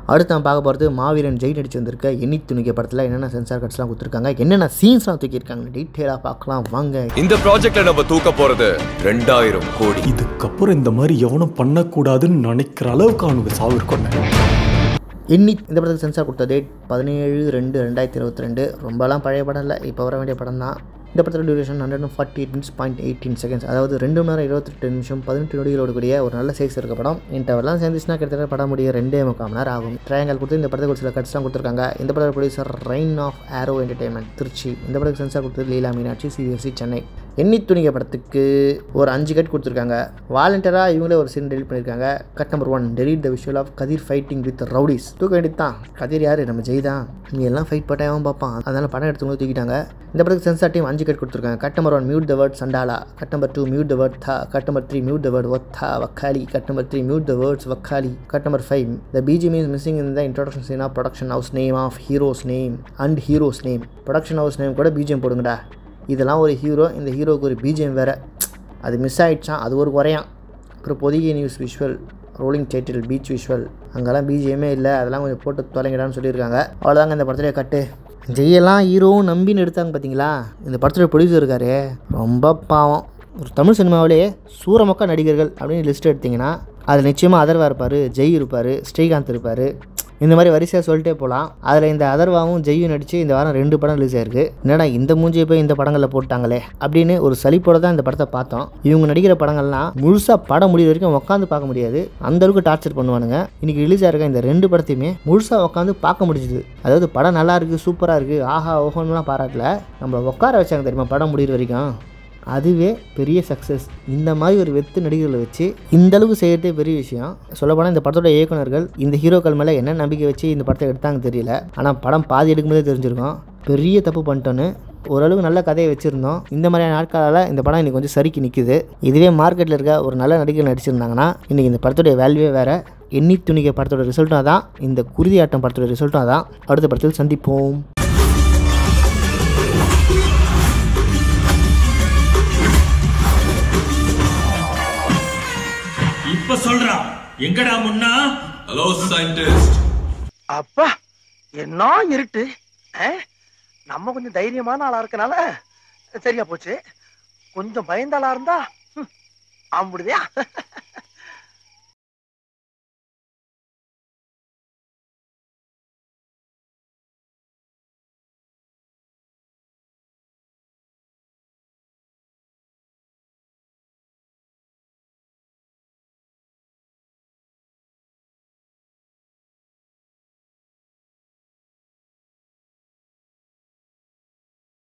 அடுத்து நான் பார்க்க போகிறது மாவீரன் ஜெய் நடிச்சு வந்திருக்க எண்ணி துணிக படத்தில் என்னென்ன சென்சார் கட்ஸ்லாம் கொடுத்துருக்காங்க, என்னென்ன சீன்ஸ்லாம் தூக்கியிருக்காங்க, டீட்டெயிலாக பார்க்கலாம் வாங்க. இந்த ப்ராஜெக்ட்ல நம்ம தூக்க போகிறது 2000 கோடி. இதுக்கப்புறம் இந்த மாதிரி எவனும் பண்ணக்கூடாதுன்னு நினைக்கிற அளவுக்கு அவனுக்கு சாவு இருக்கும். எண்ணி இந்த படத்துக்கு சென்சார் கொடுத்த டேட் 17/2/2022. ரொம்பலாம் பழைய படம் இல்லை, இப்போ வர வேண்டிய படம் தான். இந்த படத்தோட டியூரேஷன் 148 minutes 18 seconds, அதாவது 2 மணி நேரம் 28 நிமிஷம் 18 நொடிகளோடு கூடிய ஒரு நல்ல சைஸ் இருக்க படம். இன்டர்வெல்லாம் சேர்ந்துச்சுன்னா கிட்டத்தட்ட படம் முடிய 2.25 மணி நேரம் ஆகும். ட்ரையாங்கல் கொடுத்து இந்த படத்துக்கு ஒரு சில கட்ஸ்லாம் கொடுத்துருக்காங்க. இந்த படத்தோட producer rain of arrow entertainment Trichy. இந்த படத்துக்கு சென்சார் கொடுத்தது லீலா மீனாட்சி சிபிஎஃப்சி சென்னை. எண்ணி துணிக படத்துக்கு ஒரு 5 கட் கொடுத்துருக்காங்க. வாலண்டியராக இவங்களே ஒரு சீன் டெலிட் பண்ணியிருக்காங்க. Cut number 1, delete the visual of Kathir fighting with rowdies. தூக்க வேண்டியது தான். கதிர் யார்? நம்ம ஜெய் தான். நீ எல்லாம் ஃபைட் பட்டாயவும் பார்ப்பான், அதனால் படம் எடுத்துக்கணும் தூக்கிட்டாங்க. இந்த படத்துக்கு சென்சார் டீம் 5 கட் கொடுத்துருக்காங்க. Cut number 1, mute the word சண்டாலா. Cut number 2, mute the word தா. Cut number 3, mute the word ஒத்தா வக்காலி. Cut number 3, mute the words வக்காலி. Cut number 5, the BGM is missing in the introduction scene of production house name of hero's name and hero's name. Production house name கூட BGM போடுங்கடா. இதெல்லாம் ஒரு hero, இந்த ஹீரோவுக்கு ஒரு BGM வேறு, அது மிஸ் ஆகிடுச்சான், அது ஒரு குறையான். அப்புறம் Podhigai news visual, rolling title, beach visual, அங்கெல்லாம் BGMே இல்லை, அதெல்லாம் கொஞ்சம் போட்டு தொலைங்கடான்னு சொல்லியிருக்காங்க. அவ்வளோதாங்க இந்த படத்துலேயே கட்டு. ஜெயெல்லாம் ஹீரோவும் நம்பின்னு எடுத்தாங்க பார்த்தீங்களா. இந்த படத்தோட ப்ரொடியூசர் இருக்காரு, ரொம்ப பாவம். ஒரு தமிழ் சினிமாவிலே சூரமொக்க நடிகர்கள் அப்படின்னு லிஸ்ட் எடுத்திங்கன்னா அதில் நிச்சயமாக அதர்வா இருப்பார், ஜெய் இருப்பார், ஸ்ரீகாந்த் இருப்பார், இந்த மாதிரி வரிசையாக சொல்லிட்டே போகலாம். அதில் இந்த அதர்வாவும் ஜெய்யும் நடித்து இந்த வாரம் 2 படம் ரிலீஸ் ஆயிருக்கு. என்னடா இந்த மூஞ்சியை போய் இந்த படங்களில் போட்டாங்களே அப்படின்னு ஒரு சலிப்போட தான் இந்த படத்தை பார்த்தோம். இவங்க நடிக்கிற படங்கள்லாம் முழுசாக படம் முடிகிற வரைக்கும் உட்காந்து பார்க்க முடியாது, அந்தளவுக்கு டார்ச்சர் பண்ணுவானுங்க. இன்றைக்கி ரிலீஸ் ஆகிருக்க இந்த 2 படத்தையுமே முழுசாக உட்காந்து பார்க்க முடிஞ்சுது. அதாவது படம் நல்லா இருக்குது, சூப்பராக இருக்குது, ஆஹா ஓஹோன்னுலாம் பாராட்டல, நம்மளை உட்கார வச்சாங்க தெரியுமா படம் முடிகிற வரைக்கும். அதுவே பெரிய சக்ஸஸ். இந்த மாதிரி ஒரு வெத்து நடிகர்களை வச்சு இந்தளவுக்கு செய்கிறதே பெரிய விஷயம். சொல்லப்போனால் இந்த படத்தோட இயக்குநர்கள் இந்த ஹீரோக்கள் மேலே என்ன நம்பிக்கை வச்சு இந்த படத்தை எடுத்தாங்க தெரியல. ஆனால் படம் பாதி எடுக்கும்போதே தெரிஞ்சிருக்கும் பெரிய தப்பு பண்ணிட்டோன்னு. ஓரளவுக்கு நல்ல கதையை வச்சுருந்தோம். இந்த மாதிரியான நாட்களால் இந்த படம் இன்றைக்கி கொஞ்சம் சறுக்கி நிற்குது. இதுவே மார்க்கெட்டில் இருக்க ஒரு நல்ல நடிகர்கள் நடிச்சிருந்தாங்கன்னா இன்றைக்கி இந்த படத்துடைய வேல்யூவே வேறு. எண்ணி துணிக படத்தோட ரிசல்ட்டும் அதான், இந்த குருதி ஆட்டம் படத்தோட ரிசல்ட்டும் அதான். அடுத்த படத்தில் சந்திப்போம். இப்ப சொல்றா எங்கடா முன்னா? Hello scientist. அப்பா என்ன இருட்டு. நம்ம கொஞ்சம் தைரியமான ஆளா இருக்கனால சரியா போச்சு. கொஞ்சம் பயந்த ஆளா இருந்தா அம்புடுதியா.